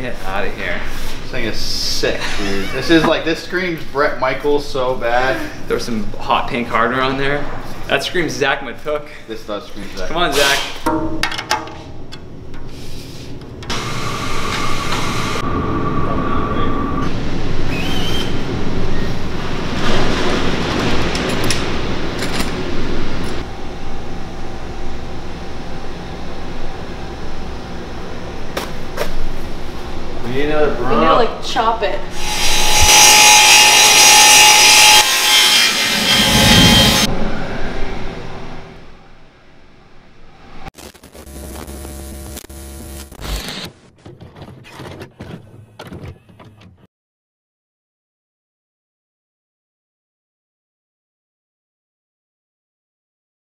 Get out of here. This thing is sick, dude. This is like, this screams Bret Michaels so bad. There's some hot pink hardware on there. That screams Zach Matook. This does scream Zach. Come on, Zach. We need another broom. You need to like chop it.